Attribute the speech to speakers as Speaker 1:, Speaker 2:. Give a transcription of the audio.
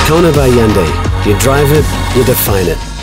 Speaker 1: Kona by Hyundai. You drive it, you define it.